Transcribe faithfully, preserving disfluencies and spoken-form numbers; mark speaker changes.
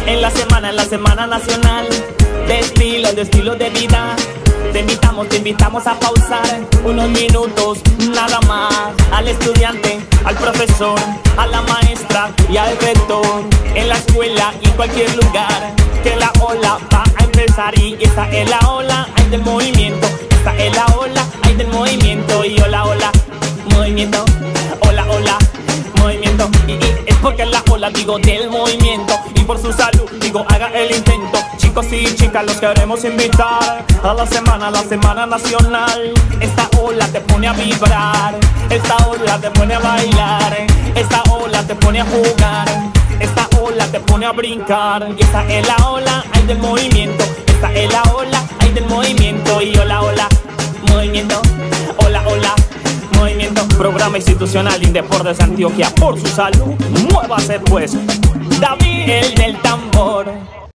Speaker 1: En la semana, en la semana nacional de estilo, de estilo de vida. Te invitamos, te invitamos a pausar unos minutos, nada más. Al estudiante, al profesor, a la maestra y al rector. En la escuela y en cualquier lugar, que la ola va a empezar. Y esta es la ola, hay del movimiento. Esta es la ola, hay del movimiento. Y hola, hola, movimiento. Hola, hola, movimiento. Y, y es porque la ola, digo, del movimiento. Y por su salud, digo, haga el intento. Chicos y chicas, los queremos invitar a la semana, la semana nacional. Esta ola te pone a vibrar, esta ola te pone a bailar, esta ola te pone a jugar, esta ola te pone a brincar. Y esta es la ola, hay del movimiento. Esta es la ola, hay del movimiento. Y hola, hola, movimiento. Hola, hola, movimiento. Programa institucional Indeportes Antioquia, por su salud. Muévase pues, David, el del tambor.